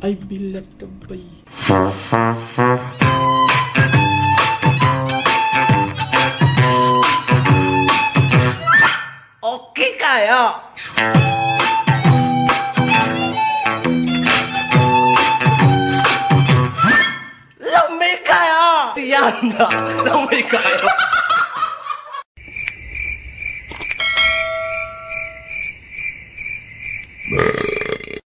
I will let the bay. Okay kayo. Lamig kayo. Yan na. Lamig kayo.